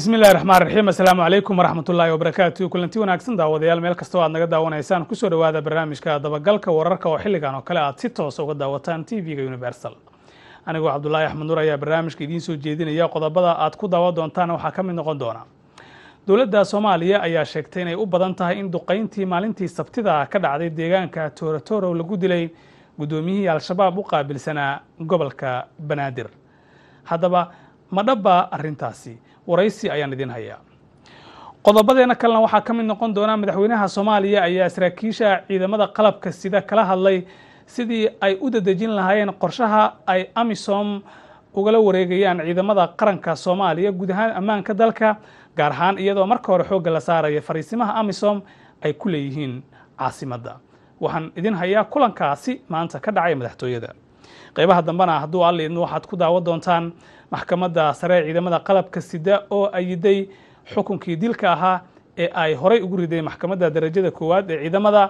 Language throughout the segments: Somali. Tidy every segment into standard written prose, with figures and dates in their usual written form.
بسم الله الرحمن الرحيم السلام عليكم ورحمة الله وبركاته كلنتي wanaagsan daawadayaal meel kasta oo aad naga daawanaysaan ku soo dhawaada barnaamijka dabagalka wararka oo xilligan oo kale aad si toos uga daawataan TV-ga Universal anigu Cabdullaahi Axmed Nuur ayaa barnaamijka idin soo jeedinaya qodobada aad ku daawa doontaan waxa ka mid noqon doona dawladda Soomaaliya ayaa sheegtay inay u badan tahay in duqeyntii maalintii Sabtida ka dhacday deegaanka Tooratooro lagu dilay gudoomiyihii Al-Shabaab u qaabilsanaa gobolka Banaadir haddaba ma dhaba arrintaasi waraysi ayaan idin hayaa qodobadeena kalena waxa ka mid noqon doona madaxweynaha Soomaaliya ayaa saraakiisha ciidamada qalabka sida kala hadlay sidii ay u dadajin lahaayeen qorshaha ay AMISOM ugala wareegayaan ciidamada qaranka Soomaaliya guud ahaan ammaanka dalka gaar ahaan iyadoo marka hore xoog la saarayo fariisimaha AMISOM ay ku leeyihiin caasimadda waxaan idin hayaa kulankaasi maanta ka dhacay madaxtooyada qaybaha dambana hadduu alle idin waxaad ku daawa doontaan maxkamadda sare ciidamada qalabka sida oo ayiday xukunkii dilka ahaa ee ay horay ugu riday maxkamadda darajada koowaad ee ciidamada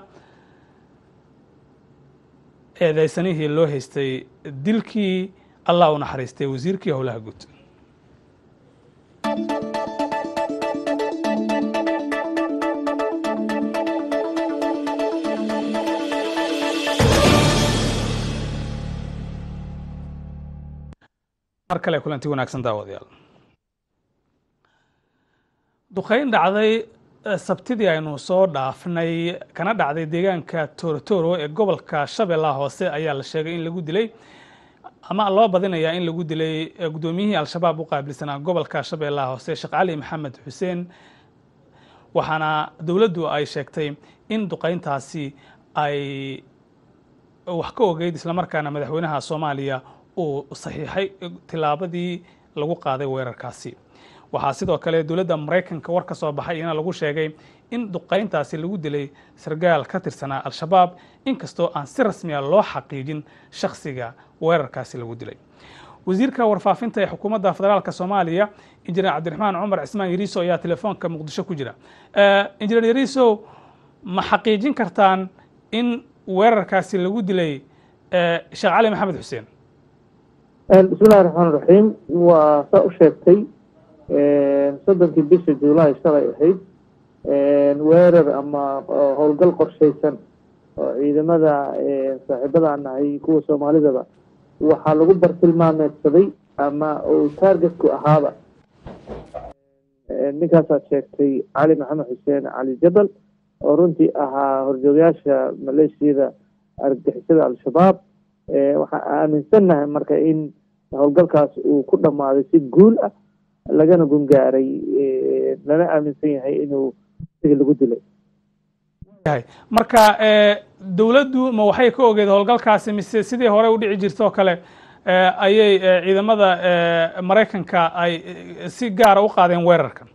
eedeysanihii loo haystay dilkii Allah u naxariistay wasiirkii howlaha guud markale kulanti wanaagsan daawadayaal duqeyn dhacday sabtidii aynu soo dhaafnay kana dhacday deegaanka Tooratooro ee gobolka Shabeellaha Hoose ayaa la sheegay in lagu dilay ama loo badinayaa in lagu dilay gudoomiyihii Al-Shabaab u qaabilsanaa gobolka Shabeellaha Hoose Sheekh Cali Maxamed Xuseen waxaana dawladdu ay sheegtay in duqeyntaasi ay wax ka ogeyd isla markaana madaxweynaha Soomaaliya oo saxiixay tilaabadii lagu qaaday weerarkaasi waxaa sidoo kale dawladda Mareykanka war ka soo baxay in lagu sheegay in duqeyntaasi lagu dilay sargaal ka tirsanaa Al-Shabaab inkastoo aan si rasmi ah loo xaqiijin shakhsiga weerarkaasi lagu dilay wasiirka warfaafinta ee xukuumadda federaalka Soomaaliya injineer Cabdiraxmaan Cumar Cismaan Yariiso ayaa telefoonka Muqdisho ku jira injineer Yariiso ma xaqiijin kartaan in weerarkaasi lagu dilay Sheekh Cali Maxamed Xuseen بسم الله الرحمن الرحيم وسأشرتي صدقني بيش جولاي شرعي حيد ويرر أما هولقل قرشيسن إذا ماذا صاحبنا عنا يكون سومالي ذا وحالو برسلمان السبي أما وتارجت هذا نكاسة شرتي علي محمد حسين علي جبل ورنتي هرجوياشا ماليشي ذا أرجحسد على الشباب waxaan aaminsanahay marka in howlgalkaas uu ku dhamaaday si guul ah lagana gungaaray lana aaminsan yahay inuu sidii lagu dilay marka dawladdu ma waxay ka ogeed howlgalkaasi mise sidii hore u dhici jirtay oo kale ayay ciidamada Mareykanka ay si gaar ah u qaadeen weerarkan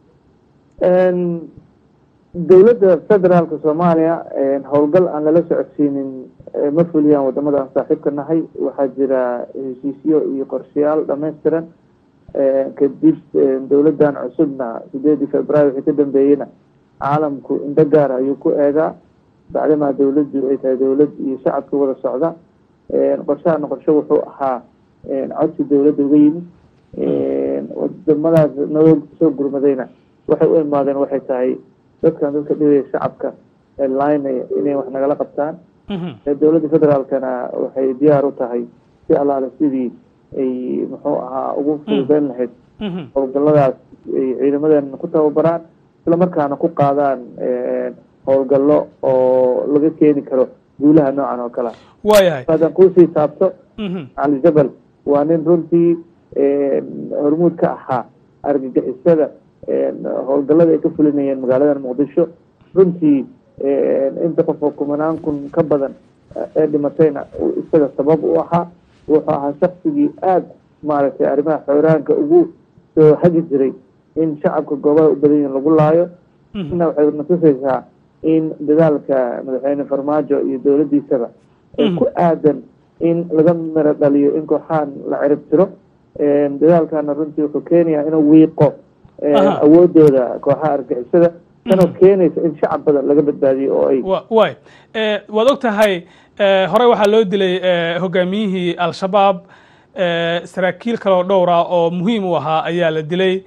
dawladda federaalka Soomaaliya howlgal aan lala socodsiinin ma fuliyaan wadamada aan saaxiibka nahay waxaa jira heshiisyo iyo qorshayaal dhameystiran kadib dawladdan cusubna 8 Febraayo wixii ka dambeeyayna caalamku indho gaar ayuu ku eegaa bacdama dawladdu ay tahay dawlad iyo shacabka wada socda qorshahan qorshe wuxuu ahaa codsi dawladda uga yimid wadamadaas noo soo gurmadayna waxay u imaadeen waxay tahay dadka dhigaya shacabka line inay wax nagala qabtaan dawladda federaalkana waxay diyaar u tahay si allaale sidii ay muxuu ahaa ugu fududeyn lahayd howlgalladaas ay ciidamadeena ku tababaraan isla markaana ku qaadaan howlgallo oo laga keeni karo guulaha noocan oo kale haddaan kuusii taabto cali jabal waa nin runtii hormuud ka ahaa argagixisada howlgallada ay ka fulinayeen magaalada Muqdisho runtii inta qof oo kumanaan kun ka badan ee dhimatayna isaga sabab u ahaa wuxuu ahaa shaqsigii aad maaragtay arrimaha xooraanka ugu soo hagi jiray in shacabka goobaha u badan lagu laayo ina waxay natusaysaa in dadaalka madaxweyne Farmaajo iyo dawladdiisaba ay ku aadan in laga mara dhaliyo in kooxaan la cirib tiro dadaalkana runtii wuxuu keenayaa inuu wiiqo awoodooda kooxaha argagixisada tanoo keenaysa in shacab badan laga badbaadiyo oo ay waad ogtahay horey waxaa loo dilay hogaamiyihii Al-Shabaab saraakiil kale oo dhowr ah oo muhiim u ahaa ayaa la dilay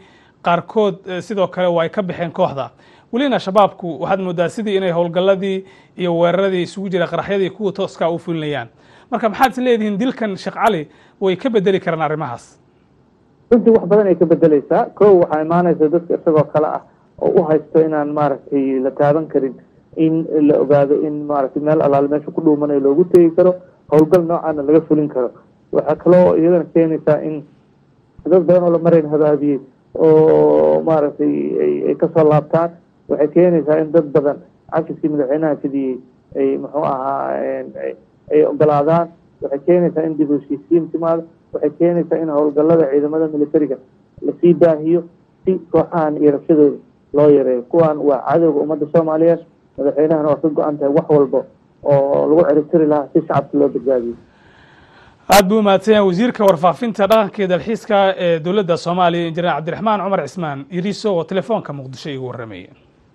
qaarkood sidoo kale way ka baxeen kooxda welina shabaabku waxaad moodaa sidii inay howlgalladii iyo weeraradii isugu jira qaraxyadii kuwa tooska u fulinayaan marka maxaad is leedihiin dilkan Sheekh Cali way ka bedeli karaan arrimahaas runtii wax badan ay ka bedelaysaa kow waxaa imaanaysa dadka isagoo kale ah oo u haysto inaan maaragtay la taaban karin in la ogaado in maaragtay meel alaal meesha ku dhuumanayo loogu tegi karo howlgal noocaana laga fulin karo waxaa kaloo iyadana keenaysaa in dad badan oo la marayn habaabiyey oo maaragtay ay kasoo laabtaan waxay keenaysaa in dad badan cafiskii madaxweynaha fidiyey ay muxuu ahaa ay ogolaadaan waxay keenaysaa in dib u heshiisiin timaado waxay keenaysaa in howlgallada ciidamada militariga lasii baahiyo si kooxahan iyo rabshadooda loo yareeyo kuwan waa cadowga ummadda soomaaliyeed madaxweynahana waa ka go-an tahay wax walba oo lagu ciribtiri lahaa si shacabka loo badbaadiyo aad buu mahadsanyahay wasiirka warfaafinta dhaqanka iyo dalxiiska ee dowladda Soomaaliya injineer Cabdiraxmaan Cumar Cismaan Iriso oo telefoonka Muqdisho igu warramay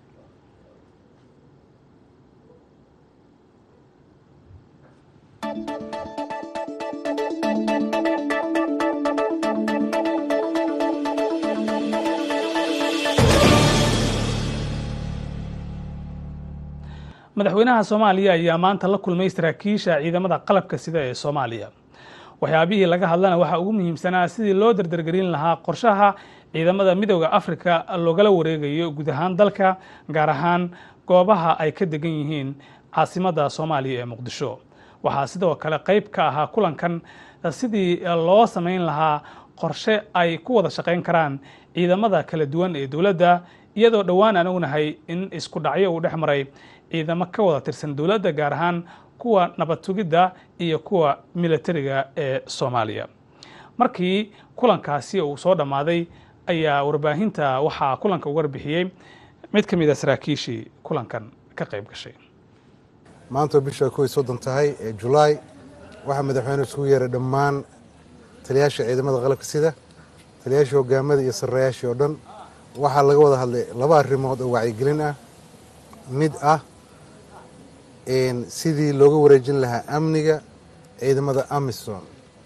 madaxweynaha Soomaaliya ayaa maanta la kulmay saraakiisha ciidamada qalabka sida ee Soomaaliya waxyaabihii laga hadlana waxa ugu muhiimsanaa sidii loo dardargelin lahaa qorshaha ciidamada midowga Afrika loogala wareegayo guud ahaan dalka gaar ahaan goobaha ay ka degan yihiin caasimada Soomaaliya ee Muqdisho waxaa sidoo kale qayb ka ahaa kulankan sidii loo sameyn lahaa qorshe ay ku wada shaqeyn karaan ciidamada kala duwan ee dawladda iyadoo dhawaan aan ognahay in isku dhacyo uu dhexmaray ciidamo ka wada tirsan dawladda gaar ahaan kuwa nabad sugidda iyo kuwa militariga ee Soomaaliya markii kulankaasi uu soo dhamaaday ayaa warbaahinta waxaa kulanka uga bixiyay mid ka mid ah saraakiishii kulankan ka qayb gashay maanta bisha 31 tahay ee July waxa madaxweynuhu isku yeeray dhammaan taliyaasha ciidamada qalabka sida taliyaasha hogaamada iyo saraayaasha oo dhan waxa laga wada hadlay laba arrimood oo wacyigelin ah mid ah sidii looga wareejin lahaa amniga ciidamada AMISOM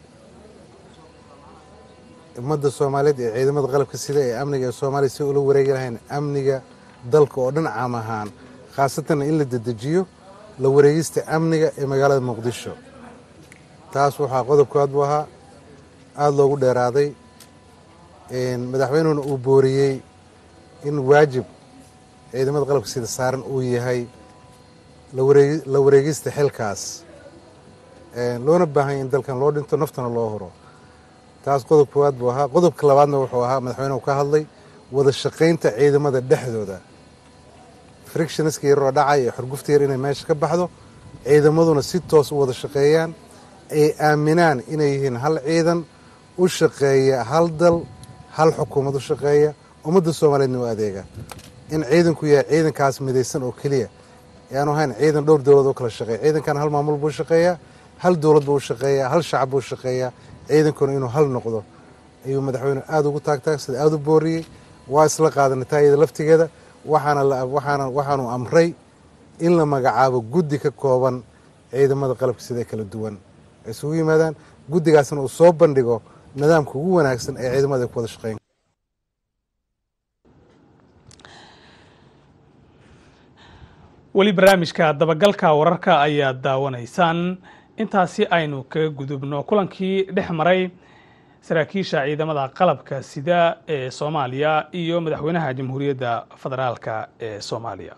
ummadda Soomaaliyeed ee ciidamada qalabka sida ee amniga ee Soomaaliya si ula wareegi lahayn amniga dalka oo dhan caam ahaan khaasatan in la dedejiyo la wareegista amniga ee magaalada Muqdisho taas waxaa qodobkood u ahaa aad loogu dheeraaday madaxweynuhuna uu booriyey in waajib ciidamada qalabka sida saaran uu yahay la wareegista xilkaas loona baahan in dalkan loo dhinto naftana loo horo taas qodob koowaad buu ahaa qodobka labaadna wuxuu ahaa madaxweynuhu ka hadlay wada shaqaynta ciidamada dhexdooda frictionska yaroo dhacay ee xurgufta yar inay meesha ka baxdo ciidamaduna si toos u wada shaqeeyaan ay aaminaan inay yihiin hal ciidan u shaqeeya hal dal hal xukuumad u shaqeeya ummadda Soomaaliyeedna u adeega in ciidanku yahay ciidankaas midaysan oo kaliya yaanu ahayn ciidan dhowr dawlad oo kala shaqeeya ciidankan hal maamul buu shaqeeyaa hal dawlad buu shaqeeyaa hal shacab buu shaqeeyaa ciidankuna inuu hal noqdo ayuu madaxweynuhu aad ugu taagtaagsada aad u booriyey waa isla qaadanay taayada laftigeeda waxaanu amray in la magacaabo guddi ka kooban ciidamada qalabka sida kala duwan ay isugu yimaadaan guddigaasna uu soo bandhigo nidaamka ugu wanaagsan ee ciidamada ku wada shaqeyn wali barnaamijka dabagalka wararka ayaa daawanaysaan intaasi aynu kaga gudubno kulankii dhex maray saraakiisha ciidamada qalabka sida ee Soomaaliya iyo madaxweynaha Jamhuuriyadda Federaalka ee Soomaaliya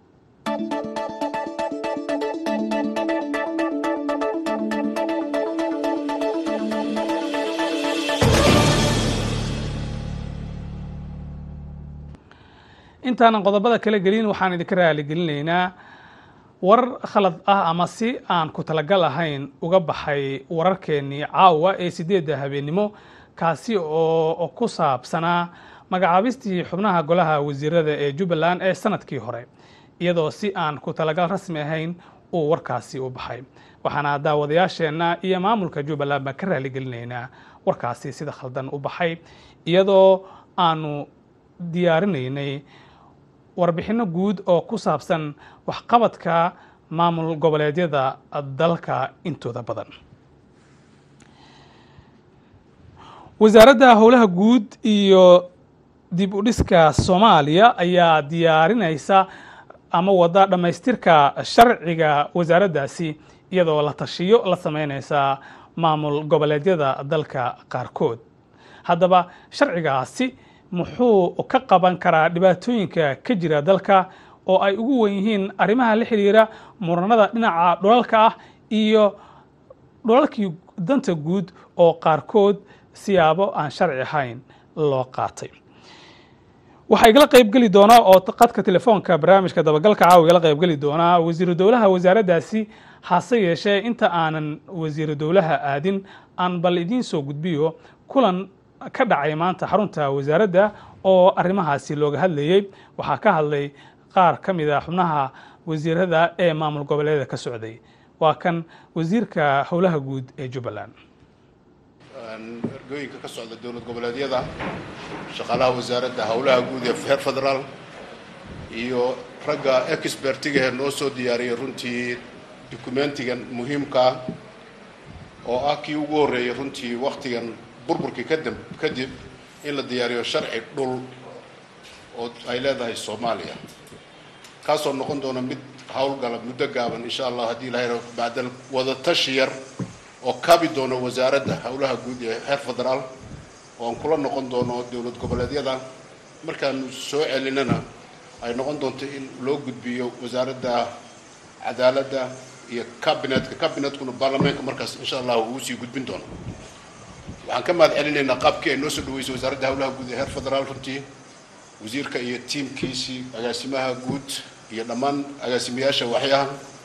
intaan qodobada kala gelin waxaan idinka raali gelinaynaa war khalad ah ama si aan ku talagal ahayn uga baxay wararkeennii caawa ee 8 habeenimo kaasi oo ku saabsanaa magacaabistii xubnaha golaha wasiirada ee Jubbaland ee sanadkii hore iyadoo si aan ku talagal rasmi ahayn uu warkaasi u baxay waxaana daawadayaasheena iyo maamulka Jubbaland ba ka raali gelinaynaa warkaasi sida khaldan u baxay iyadoo aanu diyaarinaynay warbixino guud oo ku saabsan waxqabadka maamul goboleedyada dalka intooda badan wasaaradda howlaha guud iyo dib u dhiska Soomaaliya ayaa diyaarinaysa ama wada dhamaystirka sharciga wasaaraddaasi iyadoo la tashiyo la sameynaysa maamul goboleedyada dalka qaarkood. haddaba sharcigaasi muxuu ka qaban karaa dhibaatooyinka ka jira dalka oo ay ugu weyn yihiin arrimaha la xiriira muranada dhinaca dhulalka ah iyo dhulalkii danta guud oo qaarkood siyaabo aan sharci ahayn loo qaatay. waxaa igala qaybgeli doona oo qadka telefoonka barnaamijka dabagalka caawa igala qaybgeli doona wasiiru dowlaha wasaaraddaasi, hase yeeshee inta aanan wasiiru dowlaha aadin aan bal idiin soo gudbiyo kulan ka dhacay maanta xarunta wasaaradda oo arrimahaasi looga hadlayay. waxaa ka hadlay qaar ka mid ah xubnaha wasiirada ee maamul goboleedyada ka socday. waa kan wasiirka howlaha guud ee Jubbaland. ergooyinka ka socda dowlad goboleedyada, shaqaalaha wasaaradda howlaha guud ee heer federaal iyo ragga expertiga ee noo soo diyaariyay runtii dokumentigan muhiimka oo ah kii ugu horreeyay runtii waqtigan burburkii kadib in la diyaariyo sharci dhul oo ay leedahay Soomaaliya, kaasoo noqon doona mid howlgala muddo gaaban insha Allah haddii ilaahay bacdal wada tashi yar oo kaabi doono wasaaradda howlaha guud ee heer federaal oo aan kula noqon doono dowlad goboleedyada markaan soo celinana ay noqon doonto in loo gudbiyo wasaaradda cadaaladda iyo kabinetkuna baarlamaanka markaas insha Allah uu sii gudbin doono. waxaan ka mahad celinaynaa qaabkii ay noo soo dhaweysay wasaaradda howlaha guud ee heer federaal runtii wasiirka iyo tiimkiisii agaasimaha guud iyo dhammaan agaasimayaasha waxyaha.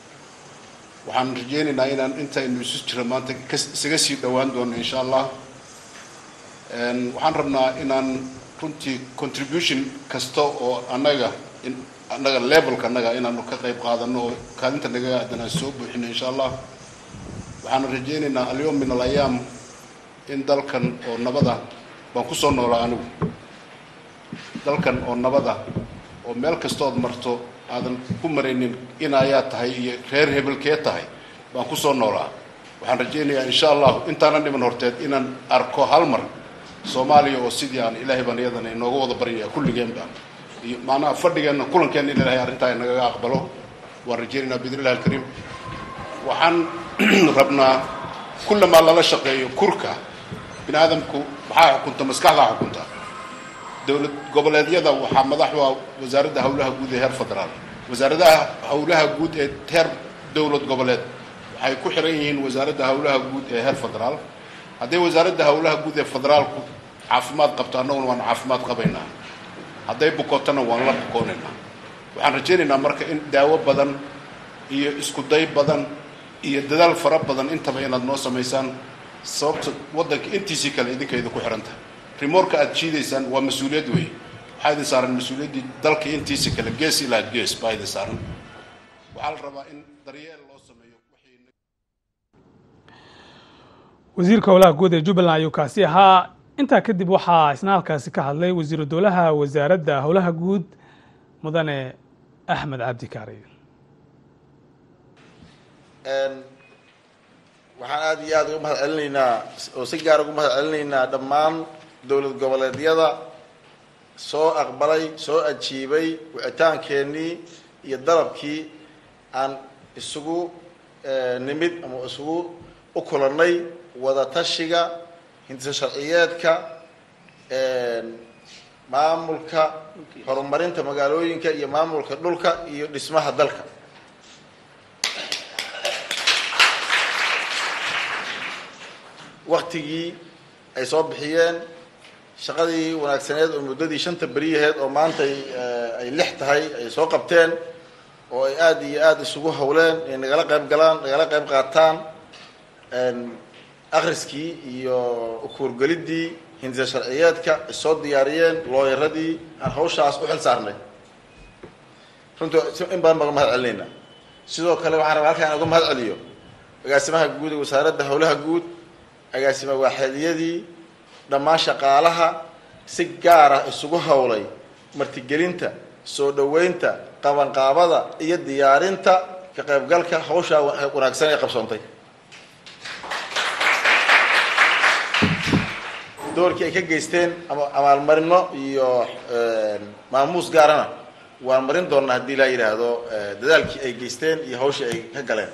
waxaan rajeynaynaa inaan intaynu isu jira maanta isaga sii dhowaan doono insha Allah. waxaan rabnaa inaan runtii contribution kasta oo annaga levelka annaga inaanu ka qayb qaadano oo kaalinta naga aadan soo buuxino insha Allah. waxaan rajeynaynaa al-yawm min al-ayam in dalkan oo nabada baan ku soo noolaa anigu, dalkan oo nabada oo meel kasta ood marto aadan ku maraynin inayaa tahay iyo reer hebelkee tahay baan ku soo noolaa. waxaan rajeynayaa insha Allah intaanan dhiman horteed inaan arko hal mar Soomaaliya oo sidii aan ilaahay baan iyadana inooga wada baryaa kulligeenba iyo maana fadhigeena kulankeena in ilaahay arrintaa inaga aqbalo. waan rajeynaynaa bidilaahi kariim. waxaan rabnaa kullama lala shaqeeyo kurka bini aadamku maxaa xukunta maskaxda xukunta. dowlad goboleedyada waxaa madax u ah wasaaradda howlaha guud ee heer federaal. wasaaradaha howlaha guud ee heer dowlad goboleed waxay ku xiran yihiin wasaaradda howlaha guud ee heer federaal. hadday wasaaradda howlaha guud ee federaalku caafimaad qabto annaguna waan caafimaad qabaynaa, hadday bukootana waan la bukoonaynaa. waxaan rajeynaynaa marka in daawo badan iyo isku day badan iyo dadaal fara badan intaba inaad noo samaysaan, sababta waddanka intiisii kale idinkayda ku xiran tahay. rimoorka aad jiidaysaan waa mas-uuliyad weeye. waxaa idin saaran mas-uuliyaddii dalka intiisa kale gees ilaa gees baa idin saaran. waxaa la rabaa in daryeel loo sameeyo. wasiirka howlaha guud ee Jubbaland ayuu kaasi ahaa. intaa kadib waxaa isna halkaasi ka hadlay wasiiru dowlaha wasaaradda howlaha guud mudane Axmed Cabdi Kaari. waxaan aad iyo aad uga mahad celinaynaa oo si gaar uga mahad celinaynaa dhammaan dowlad goboleedyada soo aqbalay soo ajiibay wicitaankeenii iyo dalabkii aan isugu nimid ama isugu u kulannay wada tashiga hindisa sharciyeedka maamulka horumarinta magaalooyinka iyo maamulka dhulka iyo dhismaha dalka. waqtigii ay soo bixiyeen shaqadii wanaagsaneed oo muddadii 5 beriyaheed oo maanta ay 6 tahay ay soo qabteen oo ay aad iyo aad isugu howleen in nagala qayb qaataan akhriskii iyo ukurgelidii hindisa sharciyeedka soo diyaariyeen looyaradii aan hawshaas u xil saarnay. runtii in badan baan mahad celinaynaa. sidoo kale waxaan rabaa halkaan uga mahad celiyo agaasimaha guud ee wasaaradda howlaha guud, agaasima waaxeedyadii, dhammaan shaqaalaha si gaar ah isugu howlay martigelinta, soo dhaweynta, qabanqaabada iyo diyaarinta ka qaybgalka hawsha wanaagsan ee qabsoontay. doorkii ay ka geysteen ama abaalmarino iyo maamuus gaarana waan marin doonaa haddii la yidhaahdo dadaalkii ay geysteen iyo hawshii ay ka galeen.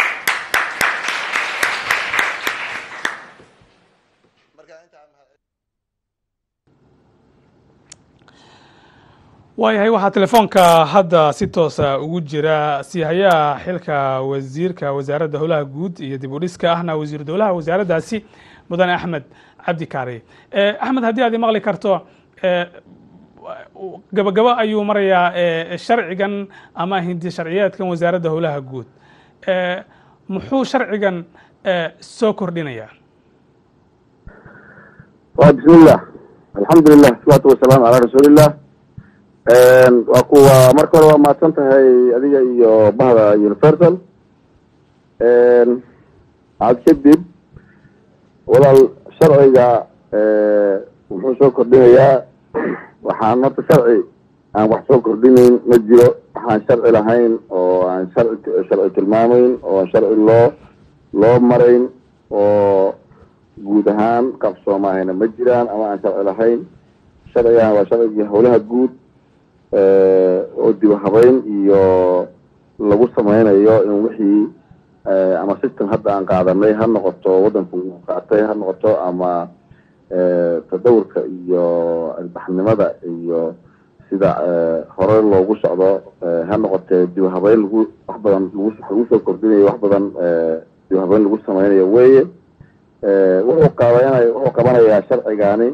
waayahay waxaa telefoonka hadda si toosa ugu jira siihayaha xilka wasiirka wasaaradda howlaha guud iyo dib u dhiska ahna wasiiru dowlaha wasaaraddaasi mudane axmed cabdi kaari. axmed, haddii aad maqli karto, gabagabo ayuu marayaa sharcigan ama hindi sharciyeedkan wasaaradda howlaha guud. muxuu sharcigan soo kordhinayaa? bismillah, alxamdulilah, salaatu wasalaamu calaa rasuulillah. waa kuwa marka hore waa mahadsan tahay adiga iyo bahda universal. aad kadib walaal sharciga wuxuu soo kordhinayaa, waxaan horta sharci aan wax soo kordhinayn ma jiro, waxaan sharci lahayn oo aan sharci tilmaamayn oo aan sharci loo marayn oo guud ahaan qabsoomahayna ma jiraan ama aan sharci lahayn. sharcigan waa sharcigii howlaha guud oo dib habeyn iyo lagu sameynayo in wixii ama system hadda aan qaadanay ha noqoto waddanku uu qaatay ha noqoto ama tadawurka iyo albaxnimada iyo sida hore loogu socdo ha noqotee dib habeyn lagu wax badan lagu soo kordhinayo, wax badan dib habeyn lagu sameynayo weeye. wuxuu qabanayaa sharcigani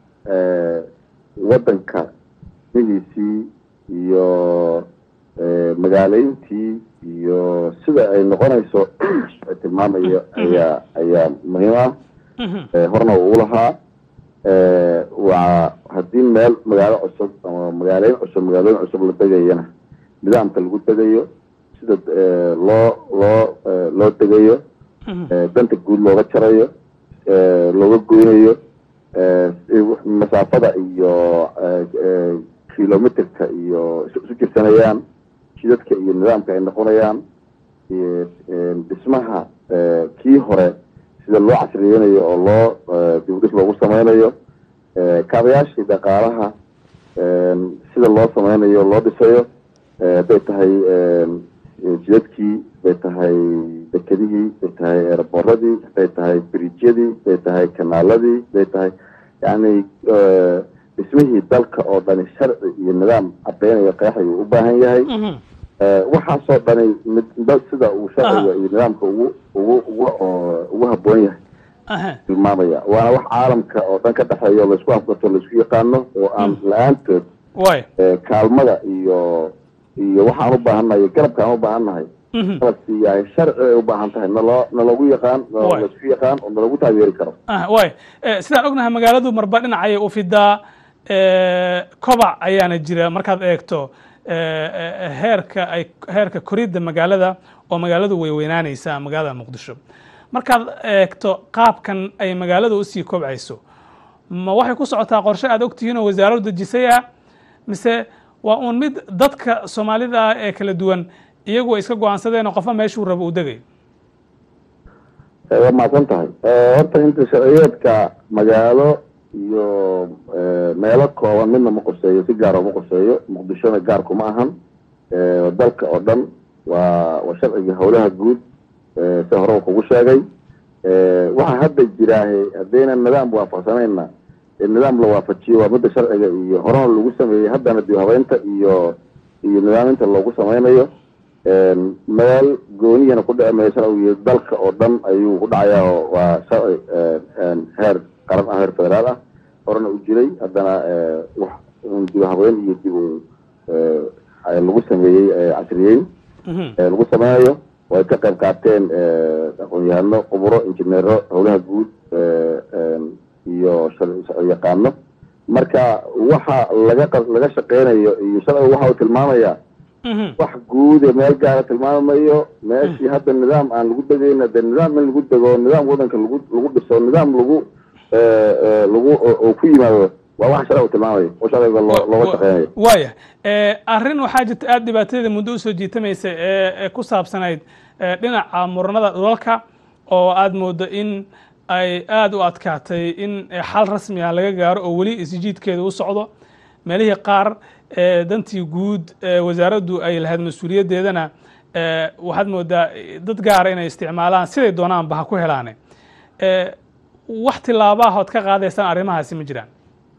waddanka mihiisii iyo magaaleyntii iyo sida ay noqonayso tilmaamayo ayaa muhiim ah. horna uu lahaa waa haddii meel magaalo cusub ama magaalooyin cusub la degayana nidaamka lagu degayo, sida loo degayo, danta guud looga jarayo, looga goynayo, masaafada iyo kilometerka iyo isu jirsanayaan, jidadka iyo nidaamka ay noqonayaan, dhismaha kii hore sida loo casriyeynayo oo loo dibudhis loogu sameynayo, kaabayaashii dhaqaalaha sida loo sameynayo loo dhisayo, bay tahay jidadkii, bay tahay dekedihii, bay tahay eeraboradii, bay tahay biriijyadii, bay tahay kanaaladii, bay tahay yani dhismihii dalka oo dhani sharci iyo nidaam cadeynayo qeexay uu u baahan yahay. waxaasoo dhani sida uu sharciga iyo nidaamka ugu habboon yahay tilmaamaya. waana wax caalamka oo dhan ka dhexeeyo laysku afgarto laysku yaqaano oo aan la-aantood kaalmada iyo waxaan u baahannahay garabka aan u baahannahay qalabkii yahay sharci ay u baahan tahay nalagu yaqaan, laysku yaqaan oo nalagu taageeri karo. sidaan ognahay magaaladu marba dhinacayay u fidaa, kobac ayaana jira markaad eegto heerka koridda magaalada oo magaaladu way weynaanaysaa magaalada muqdisho. markaad eegto qaabkan ay magaaladu usii kobcayso, ma waxay ku socotaa qorshe aad ogtihiin oo wasaaraddu dejisay ah, mise waa uun mid dadka soomaalida ah ee kala duwan iyagu ay iska go-aansadeen oo qofba meeshuu rabo uu degayo? waa mahadsan tahay. horta inta sharciyeedka magaalo iyo meelo kooban midna ma qoseeyo, si gaar oo ma qoseeyo. muqdishona gaarku ma ahan, dalka oo dhan waa sharciga howlaha guud si hore kugu sheegay. waxaa hadda jiraahe haddayna nidaam waafaqsanayna nidaam la waafajiyo waa midda sharciga iyo horena lagu sameeyey, haddana dib habeynta iyo nidaaminta loogu sameynayo. meel gooniyana ku dhici mayo sharciga dalka oo dhan ayuu ku dhacayaa oo waa sharci heer qaran ah, heer federaal ah, horena u jiray, haddana wax dib habeyn iyo dib lagu sameeyey casriyeyn lagu sameynayo. way ka qayb qaateen aqoon-yahano, khuburo, injineero howlaha guud iyo sharci yaqaano. marka waxa laga shaqeynayo iyo sharciga waxa uu tilmaamaya wax guud ee meel gaara tilmaamayo. meeshii hadda nidaam aan lagu degayna de nidaam in lagu dego, nidaam waddanka lagu dhiso, nidaam lagu oo ku yimaado waa wax sharciga tilmaamayo oo sharciga looga shaqeynayo. waaya arrin waxaa jirta aada dhibaatada muddo usoo jiitamaysa ee ku saabsanayd dhinaca muranada dhulalka oo aada moodo in ay aada u adkaatay in xal rasmi ah laga gaaro oo weli isjiidkeeda u socdo meelihii qaar dantii guud wasaaraddu ay lahayd mas-uuliyaddeedana waxaad moodaa dad gaara inay isticmaalaan siday doonaanba ha ku helaane wax tilaabaha ood ka qaadaysaan arrimahaasi ma jiraan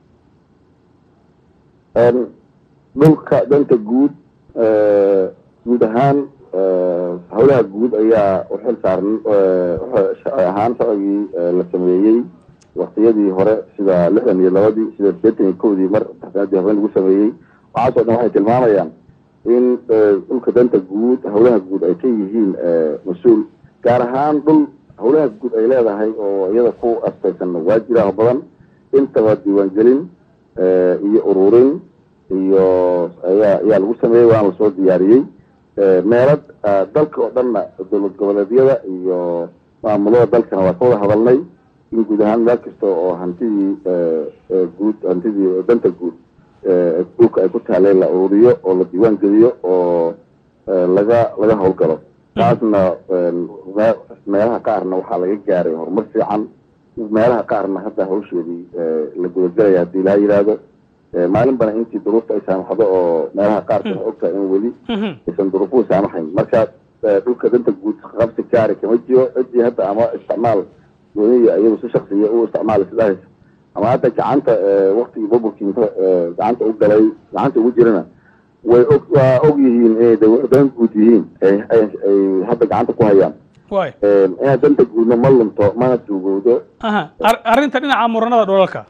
dhulka danta guud guud ahaan howlaha guud ayaa u xil saaran sharci ahaan sharcigii la sameeyey waktiyadii hore sida 62 sida 81 mar taxdiidii hore lagu sameeyey waxaasoo dhan waxay tilmaamayaan in dhulka danta guud howlaha guud ay ka yihiin mas-uul gaar ahaan dhul howlaha guud ay leedahay oo iyada ku astaysan waa jira badan intaba diiwaangelin iyo ururin iyo ayaa lagu sameeyey waana lasoo diyaariyey meelad dalka oo dhanna dowlad goboleedyada iyo maamulada dalkana waa ka wada hadalnay in guud ahaan meel kasta oo hantidii danta guud dhulka ay ku taaleen la ururiyo oo la diiwaan geliyo oo laga howlgalo taasna meelaha qaarna waxaa laga gaaray horumar fiican meelaha qaarna hadda hawsheedii la gudagelaya haddii laa yidhaahdo maalin bana intii duruufta ay saamaxdo oo meelaha qaarka ogtahay in weli aysan duruufuhu saamaxayn marka dhulka danta guud qabsi gaari kama jiro ciddii hadda ama isticmaal gooniya iyagu si shaksiya u isticmaala sidaas ama hadda gacanta waktigii burburkii inta gacanta u galay gacanta ugu jirana waa og yihiin inay dan guud yihiin ay hadda gacanta ku hayaan inaad danta guudna ma lunto mana duugowdo arrinta dhinaca muranada dhulalka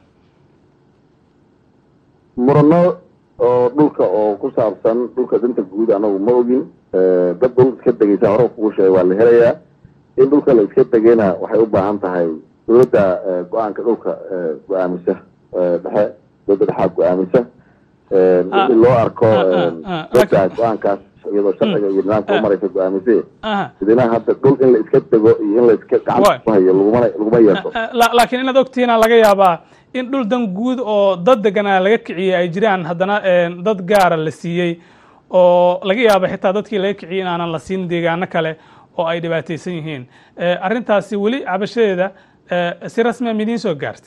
murano oo dhulka oo ku saabsan dhulka danta guud anagu ma ogin dad dhul iska degaysa hore kugu sheegay waa la helayaa in dhulka la iska degayna waxay u baahan tahay dowladda go-aanka dhulka go-aamisa dhexe dowladda dhexaad go-aamisa wixii loo arko dadkaas go-aankaas iyadoo sharciga iyo nidaamka u maraysa go-aamisee sidina hadda dhul in la iska dego iyo in la iska gacanta ku hayo laguma yeesho laakiin inaad ogtihiina laga yaabaa in dhul dan guud oo dad deganaa laga kiciyey ay jiraan haddana dad gaara la siiyey oo laga yaaba xitaa dadkii laga kiciyey in aanan la siin deegaano kale oo ay dhibaataysan yihiin arrintaasi weli cabashadeeda si rasmiya midiin soo gaartay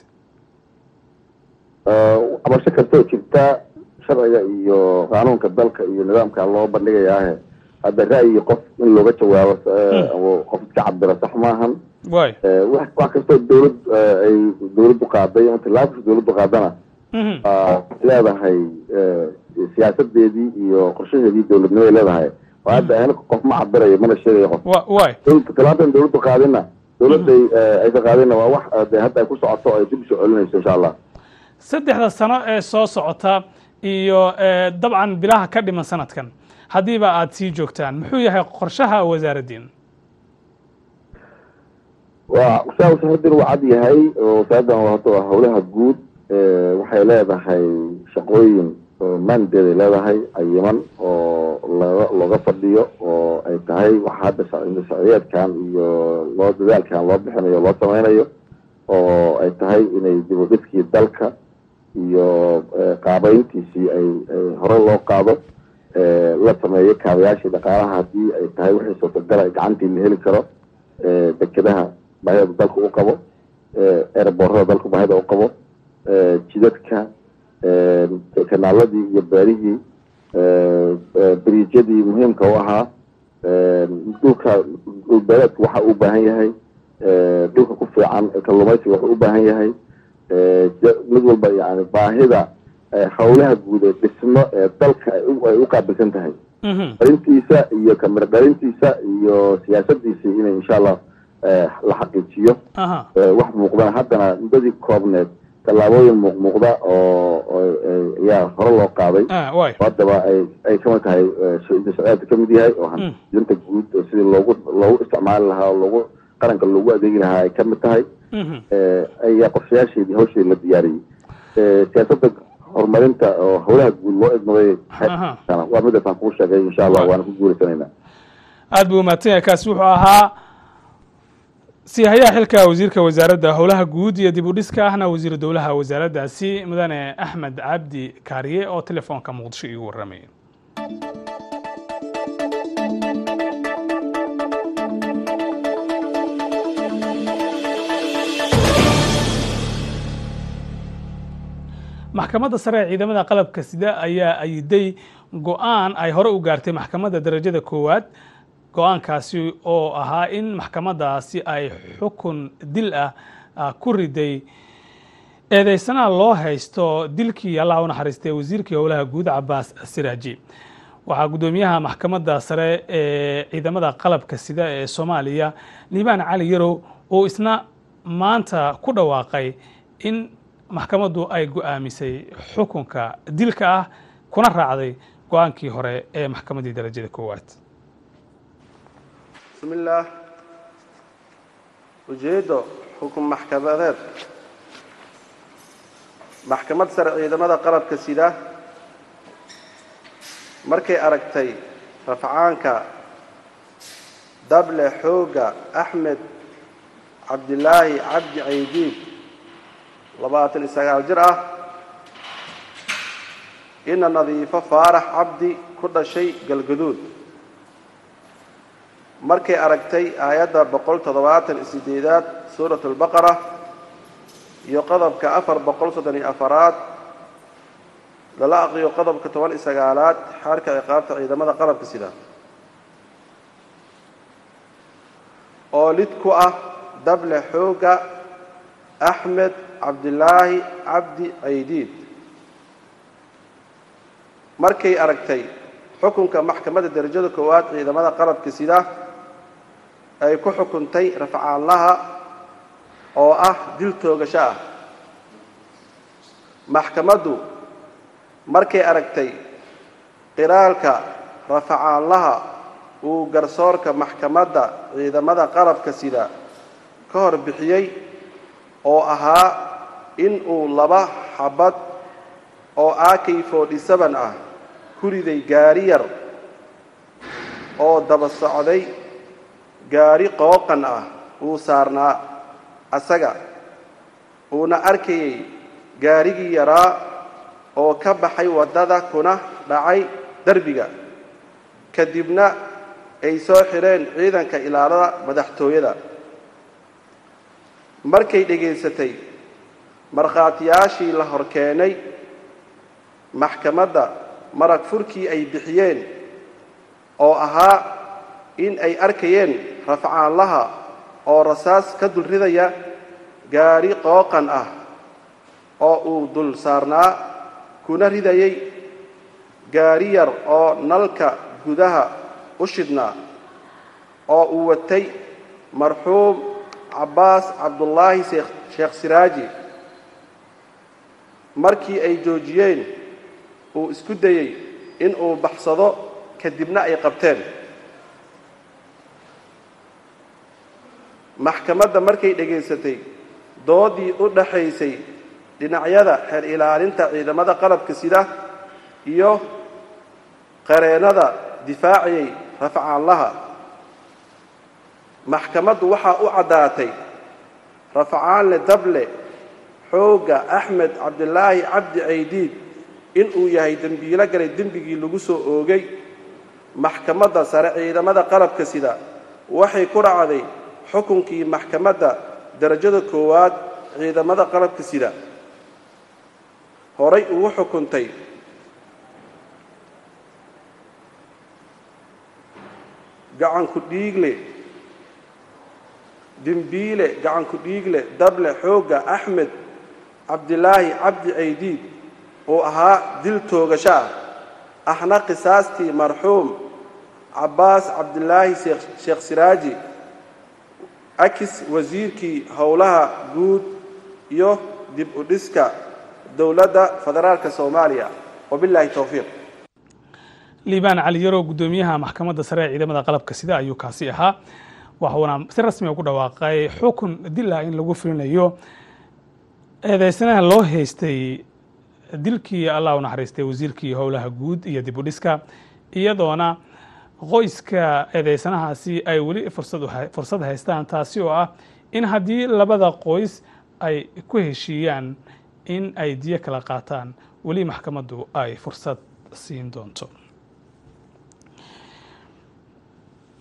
cabasho kastoo jirta sharciga iyo qaanuunka dalka iyo nidaamka loo bandhigayaahe hadda ra'yi qof in looga jawaabo qof iska cabira sax maahan wax kastoo dowladdu qaaday inta laabka dowladdu qaadana leedahay siyaasadeedii iyo qorshaheedii dowladnimo ay leedahay hadda qof ma cabirayo mana sheegayo qof talaatan dowladdu qaadina dowladday aysa qaadina waa wax hadda ay ku socoto ay dib soo celinayso insha allah 3 sano ee soo socota iyo dabcan bilaha ka dhiman sanadkan haddiiba aad sii joogtaan muxuu yahay qorshaha wasaaraddiin wasaaraddan waa cad yahay oo wasaaraddan waa howlaha guud waxay leedahay shaqooyin mandeed ay leedahay cayiman oo looga fadhiyo oo ay tahay waxa hadda sharciyeedkan iyo dadaalkan loo bixinayo loo sameynayo oo ay tahay inay dib u dhiskii dalka iyo qaabayntiisii ay hore loo qaado la sameeyo kaabayaashii dhaqaalaha haddii ay tahay wixii suurtagal ay gacantii la heli karo dekedaha baahida dalka u qabo eeraboorada dalka baahida u qabo jidadka kanaaladii iyo beerihii biriijyadii muhiimka u ahaa dhulka dhulbeereedka waxa uu baahan yahay dhulka ku fiican kalluumaysiga wuxuu u baahan yahay mid walba yani baahida howlaha guud ee dhismo ee dalka ay u qaabilsan tahay dharintiisa iyo kamir dharintiisa iyo siyaasadiisa inay insha allah la xaqiijiyo wax muuqdana haddana muddadii koobneed tallaabooyin muuqda oo ayaa hore loo qaaday haddaba ay kamid tahay sharciyeedka kamid yahay oo danta guud sidii loogu isticmaali lahaa oo loogu qaranka loogu adeegi lahaa ay kamid tahay ayaa qorshayaasheedii hawsheedi la diyaariyey siyaasadda horumarinta oo howlaha guud loo idmaday waa midaasaan kuu sheegay insha allah waana ku guulaysanayna aad buu umahadsan yahay kaasi wuxuu ahaa siyahayaha xilka wasiirka wasaaradda howlaha guud iyo dib u dhiska ahna wasiiru dowlaha wasaaraddaasi mudane axmed cabdi kaariye oo telefoonka muqdisho iigu warramaya maxkamadda sare ee ciidamada qalabka sida ayaa ayiday go'aan ay hore u gaartay maxkamadda darajada koowaad go'aankaasi oo ahaa in maxkamaddaasi ay xukun dil ah ku riday eedeysanaha loo haysto dilkii allah u naxariistay wasiirkii howlaha guud Cabbaas Siraaji. waxaa gudoomiyaha maxkamadda sare ee ciidamada qalabka sida ee Soomaaliya Liibaan Cali Yarow oo isna maanta ku dhawaaqay in maxkamaddu ay go'aamisay xukunka dilka ah kuna raacday go'aankii hore ee maxkamaddii darajada koowaad. bismillaah ujeedo xukun maxkamadeed maxkamad sare ciidamada qalabka sida markay aragtay rafcaanka dable xooga Axmed Cabdilaahi Cabdi Caydiid 29 jir ah ina Nadiifo Faarax Cabdi ku dhashay Galgaduud markay aragtay aayadda 178 suuratul Baqara iyo qodobka 434 lala aqriyo qodobka 19aad xarka ciqaabta ciidamada qalabka sida oo lid ku ah dable xooga Axmed Cabdilaahi Cabdi Caydiid markay aragtay xukunka maxkamadda darajada koowaad ciidamada qalabka sida ay ku xukuntay rafcaanlaha oo ah dil toogasho ah maxkamaddu markay aragtay qiraalka rafcaanlaha uu garsoorka maxkamadda ciidamada qalabka sida ka hor bixiyay oo ahaa in uu 2 xabad oo AK-47 ah ku riday gaari yar oo daba socday gaari qooqan ah uu saarnaa asaga uuna arkayay gaarigii yaraa oo ka baxay wadada kuna dhacay darbiga kadibna ay soo xireen ciidanka ilaalada madaxtooyada markay dhageysatay markhaatiyaashii la horkeenay maxkamadda marag furkii ay bixiyeen oo ahaa in ay arkayeen rafcaanlaha oo rasaas ka dul ridaya gaari qooqan ah oo uu dul saarnaa kuna ridayay gaari yar oo nalka gudaha u shidnaa oo uu watay marxuum Cabbaas Cabdullaahi Sheekh Siraaji markii ay joojiyeen uu isku dayay in uu baxsado kadibna ay qabteen maxkamadda markay dhageysatay doodii u dhaxaysay dhinacyada xeer ilaalinta ciidamada qalabka sida iyo qareenada difaaciyay rafcaanlaha maxkamaddu waxa u cadaatay rafcaanle dable xooga Axmed Cabdilaahi Cabdi Caydiid in uu yahay dambiile galay dambigii lagu soo oogay maxkamadda sare ciidamada qalabka sida waxay ku raacday xukunkii maxkamadda darajada koowaad ciidamada qalabka sida horay ugu xukuntay gacan ku dhiigle dembiile gacan ku dhiigle dable xooga Axmed Cabdilaahi Cabdi Caydiid oo ahaa dil toogasho ah ahna qisaastii marxuum Cabbaas Cabdilaahi Sheekh Siraaji akis wasiirkii howlaha guud iyo dib u dhiska dowladda federaalka Soomaaliya wabillahi tawfiiq. Liibaan Cali Yarow gudoomiyaha maxkamadda sare ee ciidamada qalabka sida ayuu kaasi ahaa waxaana si rasmi ah ugu dhawaaqay xukun dil ah in lagu fulinayo eedeysanaha loo haystay dilkii allah u naxariistay wasiirkii howlaha guud iyo dib u dhiska iyadoona qoyska eedeysanahaasi ay weli fursad haystaan taasi oo ah in haddii labada qoys ay ku heshiiyaan in ay diyo kala qaataan weli maxkamaddu ay fursad siin doonto.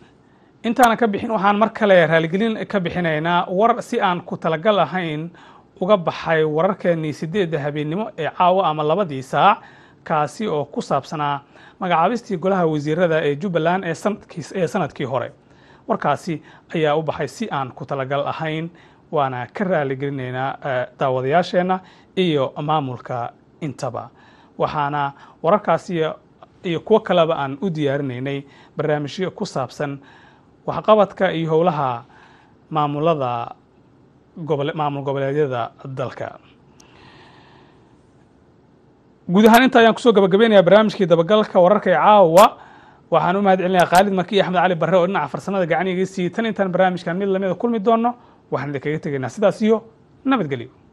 intaana ka bixin waxaan mar kale raaligelin ka bixinaynaa war si aan ku talagal ahayn uga baxay wararkeenii 8 habeenimo ee caawa ama 2 saac kaasi oo ku saabsanaa magacaabistii golaha wasiirada ee Jubbaland ee sanadkii hore. warkaasi ayaa u baxay si aan ku talagal ahayn waana ka raali gelinaynaa daawadayaasheena iyo maamulka intaba. waxaana wararkaasi iyo kuwa kaleba aan u diyaarinaynay barnaamijyo ku saabsan waxqabadka iyo howlaha maamul goboleedyada dalka. guud ahaan inta ayaan kusoo gabagabeynayaa barnaamijkii dabagalka wararka ee caawa. waxaan u mahadcelinayaa Khaalid Maki Axmed Cali Barre oo dhinaca farsamada gacan iga siiyay tan intaan barnaamijkan mid lamida kulmi doono. waxaan idinkaga tegaynaa sidaas iyo nabadgelyo.